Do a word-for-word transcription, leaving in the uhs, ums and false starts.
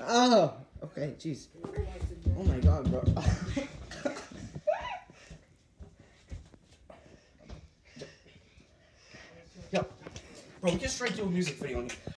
Oh, okay, jeez. Oh my god, bro. Yo, bro, we can straight do a music video.